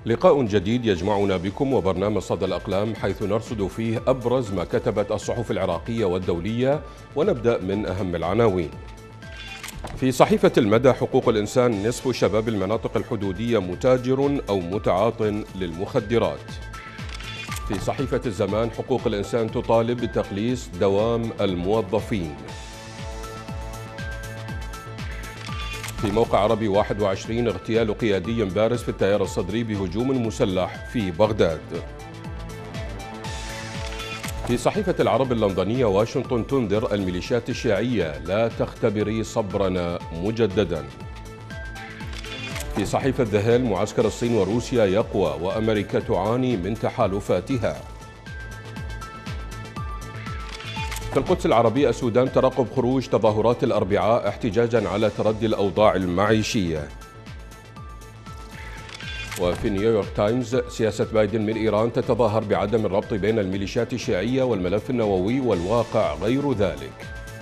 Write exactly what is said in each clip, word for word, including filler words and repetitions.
لقاء جديد يجمعنا بكم وبرنامج صدى الأقلام، حيث نرصد فيه أبرز ما كتبت الصحف العراقية والدولية، ونبدأ من أهم العناوين. في صحيفة المدى: حقوق الإنسان، نصف شباب المناطق الحدودية متاجر أو متعاط للمخدرات. في صحيفة الزمان: حقوق الإنسان تطالب بتقليص دوام الموظفين. في موقع عربي واحد وعشرين: اغتيال قيادي بارز في التيار الصدري بهجوم مسلح في بغداد. في صحيفة العرب اللندنية: واشنطن تنذر الميليشيات الشيعية لا تختبري صبرنا مجددا. في صحيفة ذا هيل: معسكر الصين وروسيا يقوى وأمريكا تعاني من تحالفاتها. في القدس العربية: السودان ترقب خروج تظاهرات الأربعاء احتجاجا على تردي الأوضاع المعيشية. وفي نيويورك تايمز: سياسة بايدن من إيران تتظاهر بعدم الربط بين الميليشيات الشيعية والملف النووي، والواقع غير ذلك.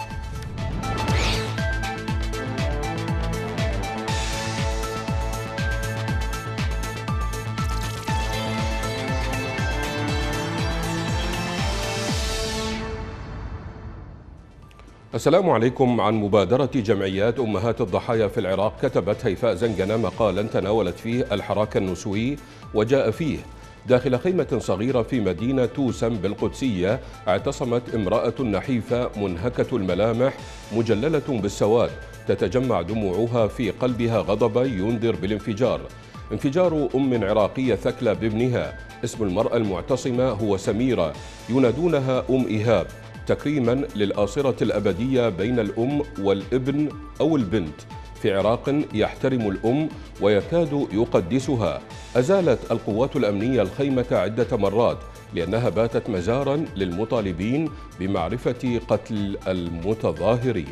السلام عليكم. عن مبادرة جمعيات أمهات الضحايا في العراق، كتبت هيفاء زنجنة مقالا تناولت فيه الحراك النسوي، وجاء فيه: داخل خيمة صغيرة في مدينة توسم بالقدسية اعتصمت امرأة نحيفة منهكة الملامح مجللة بالسواد، تتجمع دموعها في قلبها غضبا ينذر بالانفجار. انفجار أم عراقية ثكلى بابنها. اسم المرأة المعتصمة هو سميرة، ينادونها أم إيهاب، تكريما للآصرة الأبدية بين الأم والابن أو البنت في عراق يحترم الأم ويكاد يقدسها. أزالت القوات الأمنية الخيمة عدة مرات لأنها باتت مزارا للمطالبين بمعرفة قتل المتظاهرين.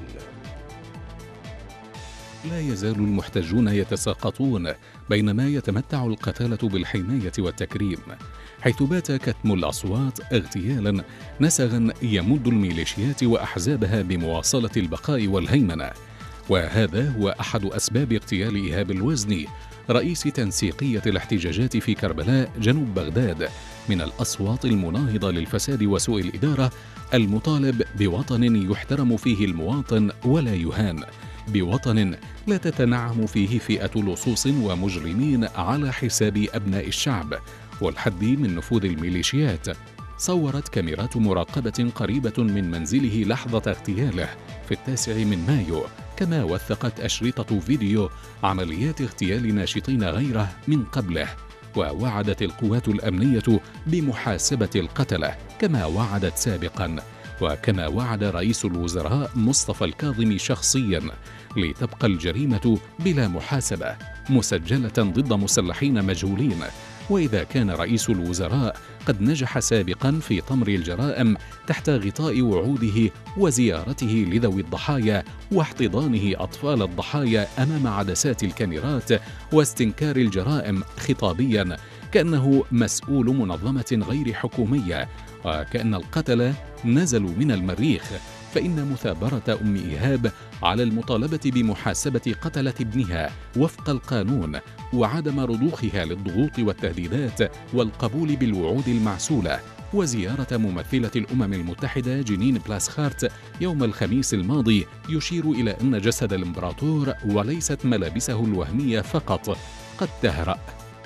لا يزال المحتجون يتساقطون بينما يتمتع القتالة بالحماية والتكريم، حيث بات كتم الأصوات اغتيالا نسغا يمد الميليشيات وأحزابها بمواصلة البقاء والهيمنة. وهذا هو أحد أسباب اغتيال إيهاب الوزني، رئيس تنسيقية الاحتجاجات في كربلاء جنوب بغداد، من الأصوات المناهضة للفساد وسوء الإدارة، المطالب بوطن يحترم فيه المواطن ولا يهان، بوطن لا تتنعم فيه فئة لصوص ومجرمين على حساب أبناء الشعب، والحد من نفوذ الميليشيات. صورت كاميرات مراقبة قريبة من منزله لحظة اغتياله في التاسع من مايو، كما وثقت أشرطة فيديو عمليات اغتيال ناشطين غيره من قبله. ووعدت القوات الأمنية بمحاسبة القتلة كما وعدت سابقا، وكما وعد رئيس الوزراء مصطفى الكاظمي شخصيا، لتبقى الجريمة بلا محاسبة مسجلة ضد مسلحين مجهولين. وإذا كان رئيس الوزراء قد نجح سابقا في طمر الجرائم تحت غطاء وعوده وزيارته لذوي الضحايا واحتضانه أطفال الضحايا أمام عدسات الكاميرات واستنكار الجرائم خطابيا كأنه مسؤول منظمة غير حكومية وكأن القتلة نزلوا من المريخ، فإن مثابرة أم إيهاب على المطالبة بمحاسبة قتلة ابنها وفق القانون، وعدم رضوخها للضغوط والتهديدات والقبول بالوعود المعسولة، وزيارة ممثلة الأمم المتحدة جنين بلاسخارت يوم الخميس الماضي، يشير إلى أن جسد الإمبراطور وليست ملابسه الوهمية فقط قد تهرأ.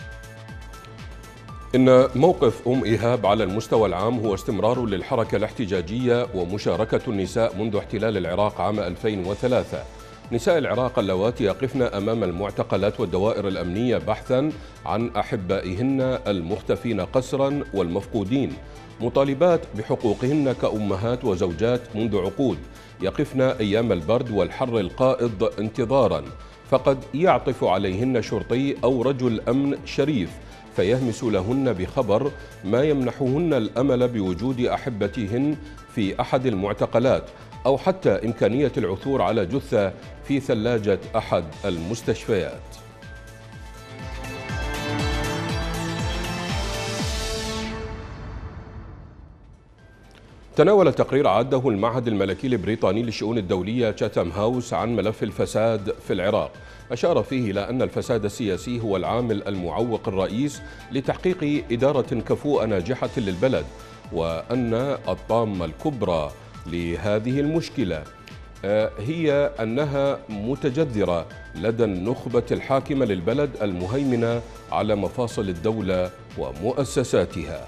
إن موقف أم إيهاب على المستوى العام هو استمرار للحركة الاحتجاجية ومشاركة النساء منذ احتلال العراق عام ألفين وثلاثة. نساء العراق اللواتي يقفن أمام المعتقلات والدوائر الأمنية بحثا عن أحبائهن المختفين قسرا والمفقودين، مطالبات بحقوقهن كأمهات وزوجات منذ عقود، يقفن أيام البرد والحر القائض انتظارا، فقد يعطف عليهن شرطي أو رجل أمن شريف فيهمس لهن بخبر ما يمنحهن الأمل بوجود أحبتهن في أحد المعتقلات، أو حتى إمكانية العثور على جثة في ثلاجة أحد المستشفيات. تناول تقرير عده المعهد الملكي البريطاني للشؤون الدولية تشاتام هاوس عن ملف الفساد في العراق. أشار فيه إلى أن الفساد السياسي هو العامل المعوق الرئيس لتحقيق إدارة كفؤة ناجحة للبلد، وأن الطامة الكبرى لهذه المشكلة هي أنها متجذرة لدى النخبة الحاكمة للبلد المهيمنة على مفاصل الدولة ومؤسساتها.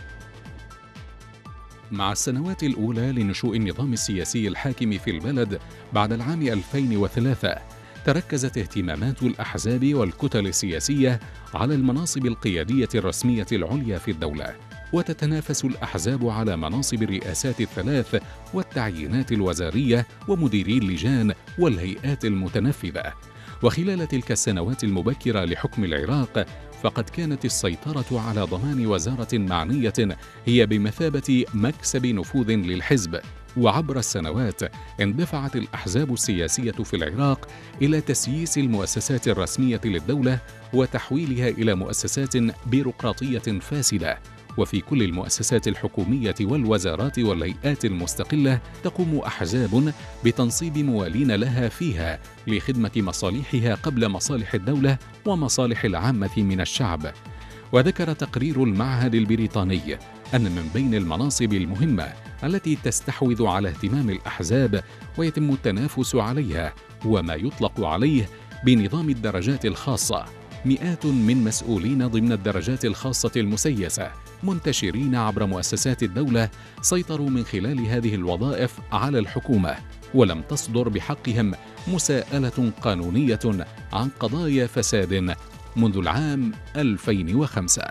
مع السنوات الأولى لنشوء النظام السياسي الحاكم في البلد بعد العام ألفين وثلاثة، تركزت اهتمامات الأحزاب والكتل السياسية على المناصب القيادية الرسمية العليا في الدولة، وتتنافس الأحزاب على مناصب الرئاسات الثلاث والتعيينات الوزارية ومديري اللجان والهيئات المتنفذة. وخلال تلك السنوات المبكرة لحكم العراق، فقد كانت السيطرة على ضمان وزارة معنية هي بمثابة مكسب نفوذ للحزب. وعبر السنوات اندفعت الأحزاب السياسية في العراق إلى تسييس المؤسسات الرسمية للدولة وتحويلها إلى مؤسسات بيروقراطية فاسدة. وفي كل المؤسسات الحكومية والوزارات والهيئات المستقلة تقوم أحزاب بتنصيب موالين لها فيها لخدمة مصالحها قبل مصالح الدولة ومصالح العامة من الشعب. وذكر تقرير المعهد البريطاني أن من بين المناصب المهمة التي تستحوذ على اهتمام الأحزاب ويتم التنافس عليها وما يطلق عليه بنظام الدرجات الخاصة، مئات من مسؤولين ضمن الدرجات الخاصة المسيسة منتشرين عبر مؤسسات الدولة سيطروا من خلال هذه الوظائف على الحكومة، ولم تصدر بحقهم مساءلة قانونية عن قضايا فساد منذ العام ألفين وخمسة.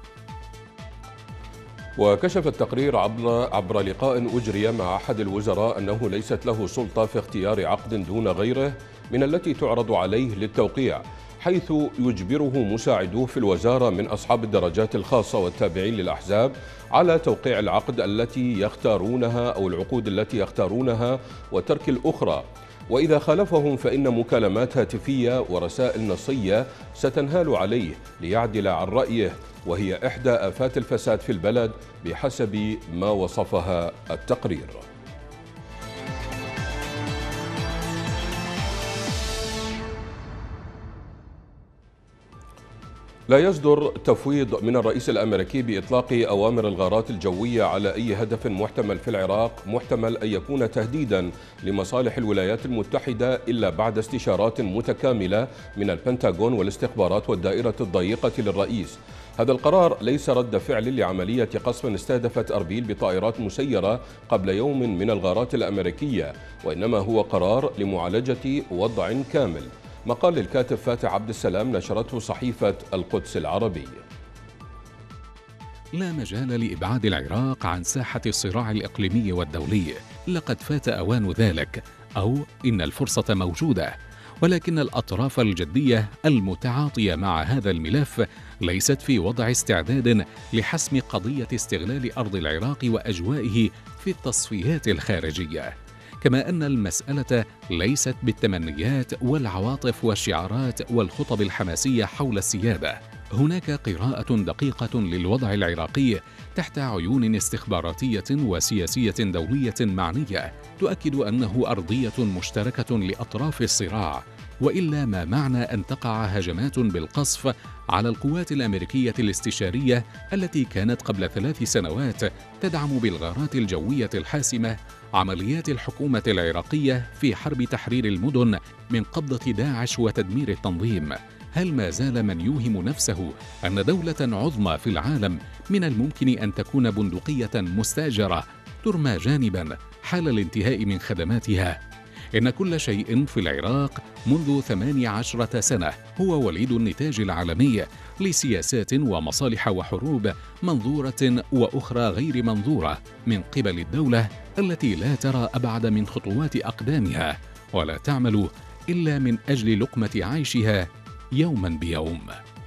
وكشف التقرير عبر عبر لقاء أجري مع أحد الوزراء أنه ليست له سلطة في اختيار عقد دون غيره من التي تعرض عليه للتوقيع، حيث يجبره مساعدوه في الوزارة من أصحاب الدرجات الخاصة والتابعين للأحزاب على توقيع العقد التي يختارونها أو العقود التي يختارونها وترك الأخرى، وإذا خالفهم فإن مكالمات هاتفية ورسائل نصية ستنهال عليه ليعدل عن رأيه، وهي إحدى آفات الفساد في البلد بحسب ما وصفها التقرير. لا يصدر تفويض من الرئيس الأمريكي بإطلاق أوامر الغارات الجوية على أي هدف محتمل في العراق محتمل أن يكون تهديدا لمصالح الولايات المتحدة إلا بعد استشارات متكاملة من البنتاغون والاستخبارات والدائرة الضيقة للرئيس. هذا القرار ليس رد فعل لعملية قصف استهدفت أربيل بطائرات مسيرة قبل يوم من الغارات الأمريكية، وإنما هو قرار لمعالجة وضع كامل. مقال للكاتب فاتح عبد السلام نشرته صحيفة القدس العربي. لا مجال لإبعاد العراق عن ساحة الصراع الإقليمي والدولي، لقد فات أوان ذلك، أو إن الفرصة موجودة، ولكن الأطراف الجدية المتعاطية مع هذا الملف ليست في وضع استعداد لحسم قضية استغلال أرض العراق وأجوائه في التصفيات الخارجية. كما أن المسألة ليست بالتمنيات والعواطف والشعارات والخطب الحماسية حول السيادة. هناك قراءة دقيقة للوضع العراقي تحت عيون استخباراتية وسياسية دولية معنية تؤكد أنه أرضية مشتركة لأطراف الصراع، وإلا ما معنى أن تقع هجمات بالقصف على القوات الأمريكية الاستشارية التي كانت قبل ثلاث سنوات تدعم بالغارات الجوية الحاسمة عمليات الحكومة العراقية في حرب تحرير المدن من قبضة داعش وتدمير التنظيم؟ هل ما زال من يوهم نفسه أن دولة عظمى في العالم من الممكن أن تكون بندقية مستأجرة ترمى جانبا حال الانتهاء من خدماتها؟ إن كل شيء في العراق منذ ثمانية عشرة سنة هو وليد النتاج العالمي لسياسات ومصالح وحروب منظورة وأخرى غير منظورة من قبل الدولة التي لا ترى أبعد من خطوات أقدامها ولا تعمل إلا من أجل لقمة عيشها يوما بيوم.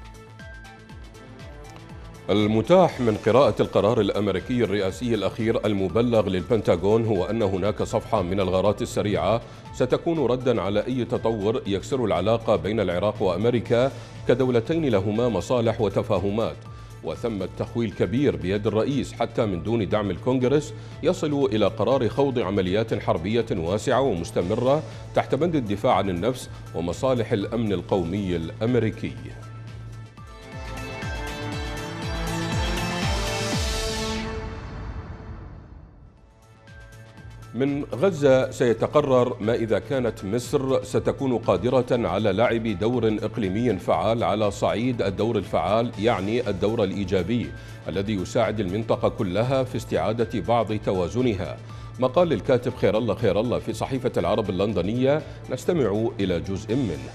المتاح من قراءة القرار الأمريكي الرئاسي الأخير المبلغ للبنتاغون هو أن هناك صفحة من الغارات السريعة ستكون ردا على أي تطور يكسر العلاقة بين العراق وأمريكا كدولتين لهما مصالح وتفاهمات. وثمة تخويل كبير بيد الرئيس حتى من دون دعم الكونغرس يصل إلى قرار خوض عمليات حربية واسعة ومستمرة تحت بند الدفاع عن النفس ومصالح الأمن القومي الأمريكي. من غزة سيتقرر ما إذا كانت مصر ستكون قادرة على لعب دور إقليمي فعال على صعيد الدور الفعال، يعني الدور الإيجابي الذي يساعد المنطقة كلها في استعادة بعض توازنها. مقال الكاتب خير الله خير الله في صحيفة العرب اللندنية، نستمع إلى جزء منه.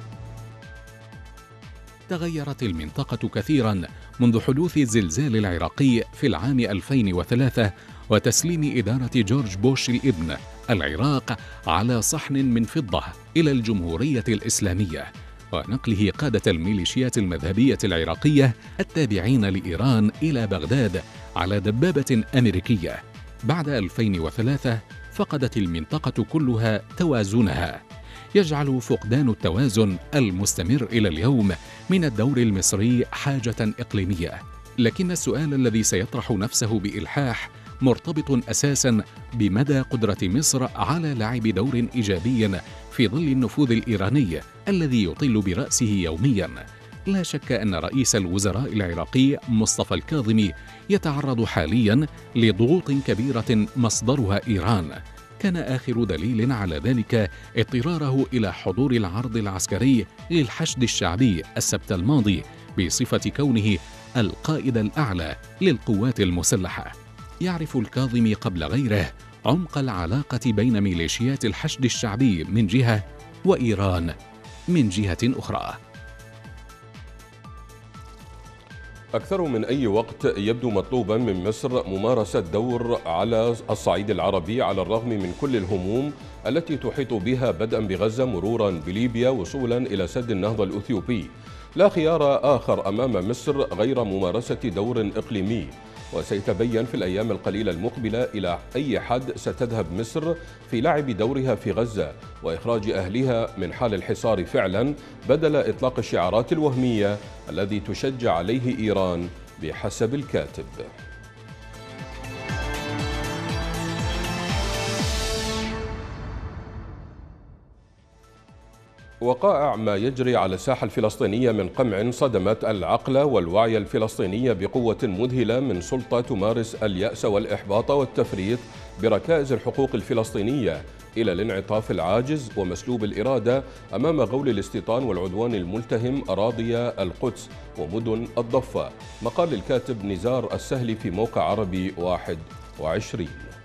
تغيرت المنطقة كثيرا منذ حدوث الزلزال العراقي في العام ألفين وثلاثة وتسليم إدارة جورج بوش الابن العراق على صحن من فضة إلى الجمهورية الإسلامية ونقله قادة الميليشيات المذهبية العراقية التابعين لإيران إلى بغداد على دبابة أمريكية. بعد ألفين وثلاثة فقدت المنطقة كلها توازنها، يجعل فقدان التوازن المستمر إلى اليوم من الدور المصري حاجة إقليمية. لكن السؤال الذي سيطرح نفسه بإلحاح مرتبط أساساً بمدى قدرة مصر على لعب دور إيجابي في ظل النفوذ الإيراني الذي يطل برأسه يومياً. لا شك أن رئيس الوزراء العراقي مصطفى الكاظمي يتعرض حالياً لضغوط كبيرة مصدرها إيران. كان آخر دليل على ذلك اضطراره إلى حضور العرض العسكري للحشد الشعبي السبت الماضي بصفة كونه القائد الأعلى للقوات المسلحة. يعرف الكاظمي قبل غيره عمق العلاقة بين ميليشيات الحشد الشعبي من جهة وإيران من جهة أخرى. أكثر من أي وقت يبدو مطلوبا من مصر ممارسة دور على الصعيد العربي على الرغم من كل الهموم التي تحيط بها، بدءا بغزة مرورا بليبيا وصولا إلى سد النهضة الأثيوبي. لا خيار آخر أمام مصر غير ممارسة دور إقليمي، وسيتبين في الأيام القليلة المقبلة إلى أي حد ستذهب مصر في لعب دورها في غزة وإخراج أهلها من حال الحصار فعلا، بدل إطلاق الشعارات الوهمية الذي تشجع عليه إيران بحسب الكاتب. وقائع ما يجري على الساحة الفلسطينية من قمع صدمت العقل والوعي الفلسطيني بقوة مذهلة من سلطة تمارس اليأس والإحباط والتفريط بركائز الحقوق الفلسطينية إلى الانعطاف العاجز ومسلوب الإرادة أمام غول الاستيطان والعدوان الملتهم أراضي القدس ومدن الضفة. مقال الكاتب نزار السهلي في موقع عربي واحد وعشرين.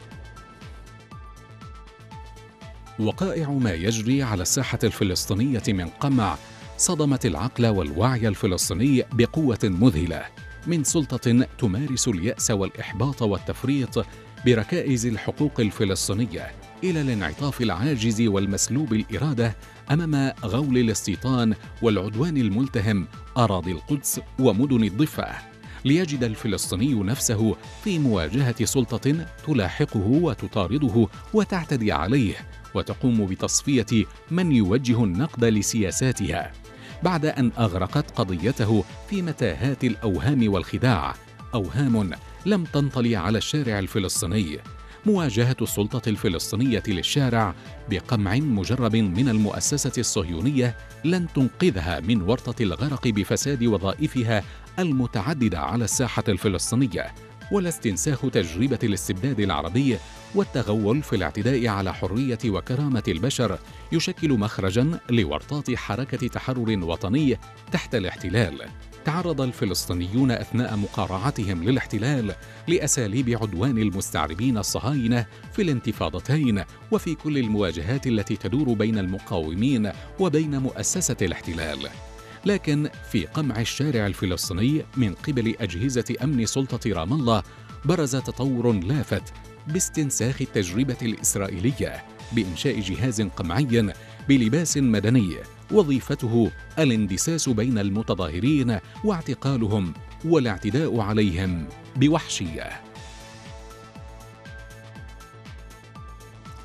وقائع ما يجري على الساحة الفلسطينية من قمع صدمت العقل والوعي الفلسطيني بقوة مذهلة من سلطة تمارس اليأس والإحباط والتفريط بركائز الحقوق الفلسطينية إلى الانعطاف العاجز والمسلوب الإرادة أمام غول الاستيطان والعدوان الملتهم أراضي القدس ومدن الضفة، ليجد الفلسطيني نفسه في مواجهة سلطة تلاحقه وتطارده وتعتدي عليه وتقوم بتصفية من يوجه النقد لسياساتها، بعد أن أغرقت قضيته في متاهات الأوهام والخداع، أوهام لم تنطلي على الشارع الفلسطيني. مواجهة السلطة الفلسطينية للشارع بقمع مجرب من المؤسسة الصهيونية لن تنقذها من ورطة الغرق بفساد وظائفها المتعددة على الساحة الفلسطينية، ولا استنساخ تجربة الاستبداد العربي والتغول في الاعتداء على حرية وكرامة البشر يشكل مخرجاً لورطات حركة تحرر وطني تحت الاحتلال. تعرض الفلسطينيون أثناء مقارعتهم للاحتلال لأساليب عدوان المستعربين الصهاينة في الانتفاضتين وفي كل المواجهات التي تدور بين المقاومين وبين مؤسسة الاحتلال. لكن في قمع الشارع الفلسطيني من قبل أجهزة أمن سلطة رام الله برز تطور لافت باستنساخ التجربة الإسرائيلية بإنشاء جهاز قمعي بلباس مدني وظيفته الاندساس بين المتظاهرين واعتقالهم والاعتداء عليهم بوحشية.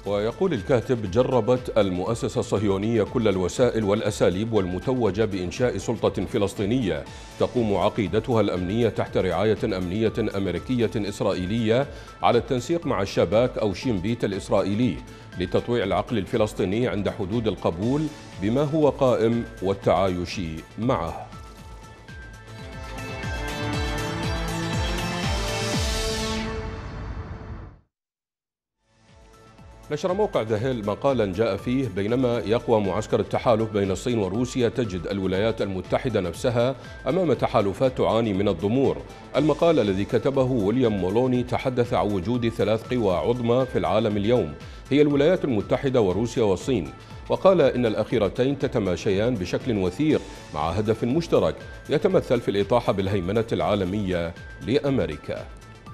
ويقول الكاتب: جربت المؤسسة الصهيونية كل الوسائل والأساليب والمتوجة بإنشاء سلطة فلسطينية تقوم عقيدتها الأمنية تحت رعاية أمنية أمريكية إسرائيلية على التنسيق مع الشباك أو شين بيت الإسرائيلي لتطويع العقل الفلسطيني عند حدود القبول بما هو قائم والتعايش معه. نشر موقع ذا هيل مقالا جاء فيه: بينما يقوى معسكر التحالف بين الصين وروسيا، تجد الولايات المتحدة نفسها أمام تحالفات تعاني من الضمور. المقال الذي كتبه ويليام مولوني تحدث عن وجود ثلاث قوى عظمى في العالم اليوم، هي الولايات المتحدة وروسيا والصين، وقال إن الأخيرتين تتماشيان بشكل وثيق مع هدف مشترك يتمثل في الإطاحة بالهيمنة العالمية لأمريكا.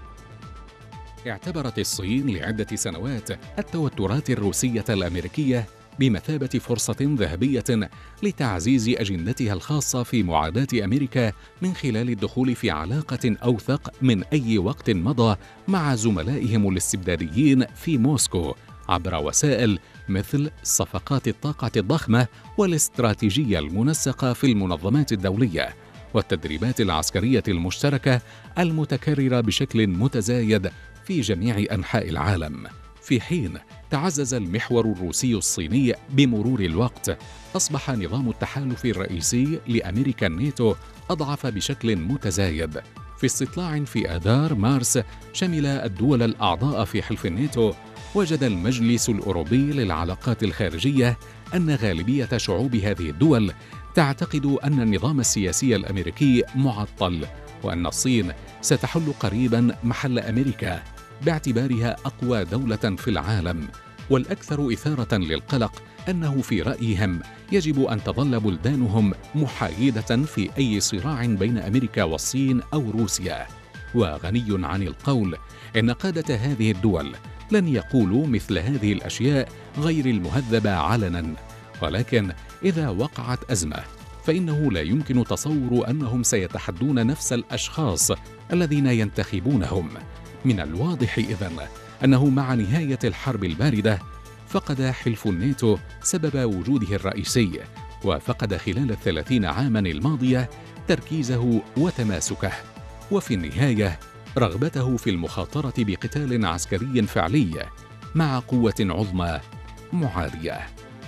اعتبرت الصين لعدة سنوات التوترات الروسية الأمريكية بمثابة فرصة ذهبية لتعزيز أجندتها الخاصة في معاداة أمريكا من خلال الدخول في علاقة أوثق من أي وقت مضى مع زملائهم الاستبداديين في موسكو عبر وسائل مثل صفقات الطاقة الضخمة والاستراتيجية المنسقة في المنظمات الدولية والتدريبات العسكرية المشتركة المتكررة بشكل متزايد في جميع أنحاء العالم. في حين تعزز المحور الروسي الصيني بمرور الوقت، أصبح نظام التحالف الرئيسي لأمريكا الناتو أضعف بشكل متزايد. في استطلاع في آذار مارس شمل الدول الأعضاء في حلف الناتو، وجد المجلس الأوروبي للعلاقات الخارجية أن غالبية شعوب هذه الدول تعتقد أن النظام السياسي الأمريكي معطل، وأن الصين ستحل قريباً محل أمريكا باعتبارها أقوى دولة في العالم. والأكثر إثارة للقلق أنه في رأيهم يجب أن تظل بلدانهم محايدة في أي صراع بين أمريكا والصين أو روسيا. وغني عن القول إن قادة هذه الدول لن يقولوا مثل هذه الأشياء غير المهذبة علناً، ولكن إذا وقعت أزمة فإنه لا يمكن تصور أنهم سيتحدون نفس الأشخاص الذين ينتخبونهم. من الواضح إذن أنه مع نهاية الحرب الباردة فقد حلف الناتو سبب وجوده الرئيسي، وفقد خلال الثلاثين عاماً الماضية تركيزه وتماسكه، وفي النهاية رغبته في المخاطرة بقتال عسكري فعلي مع قوة عظمى معادية.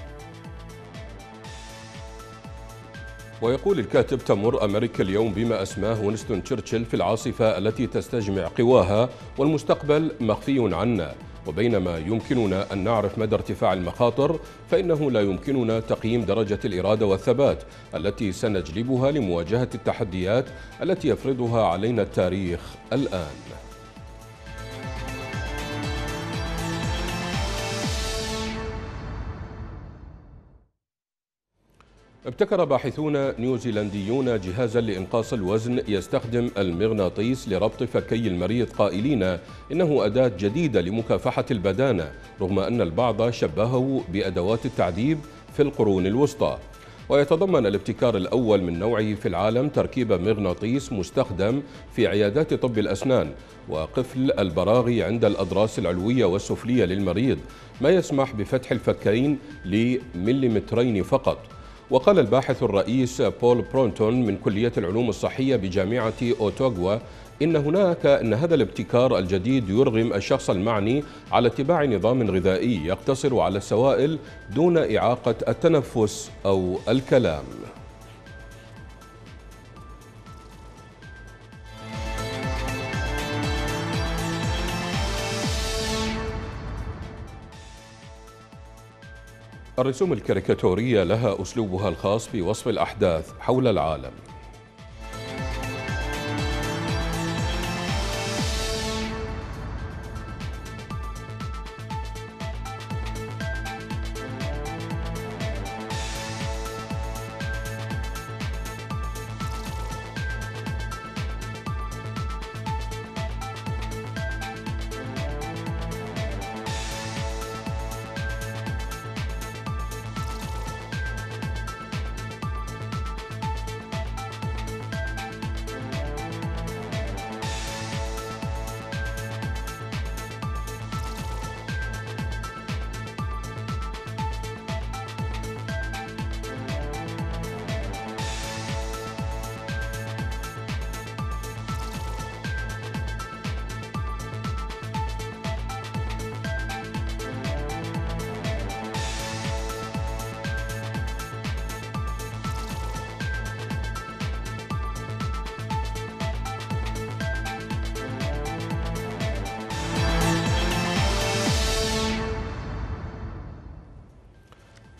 ويقول الكاتب: تمر أمريكا اليوم بما أسماه وينستون تشرشل في العاصفة التي تستجمع قواها والمستقبل مخفي عنا، وبينما يمكننا أن نعرف مدى ارتفاع المخاطر، فإنه لا يمكننا تقييم درجة الإرادة والثبات التي سنجلبها لمواجهة التحديات التي يفرضها علينا التاريخ الآن. ابتكر باحثون نيوزيلنديون جهازا لإنقاص الوزن يستخدم المغناطيس لربط فكي المريض، قائلين إنه أداة جديدة لمكافحة البدانة، رغم أن البعض شبهه بأدوات التعذيب في القرون الوسطى. ويتضمن الابتكار الأول من نوعه في العالم تركيب مغناطيس مستخدم في عيادات طب الأسنان وقفل البراغي عند الأضراس العلوية والسفلية للمريض، ما يسمح بفتح الفكين لمليمترين فقط. وقال الباحث الرئيس بول برونتون من كلية العلوم الصحية بجامعة أوتاغوا إن هناك إن هذا الابتكار الجديد يرغم الشخص المعني على اتباع نظام غذائي يقتصر على السوائل دون إعاقة التنفس أو الكلام. الرسوم الكاريكاتورية لها أسلوبها الخاص في وصف الأحداث حول العالم.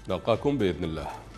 نلقاكم بإذن الله.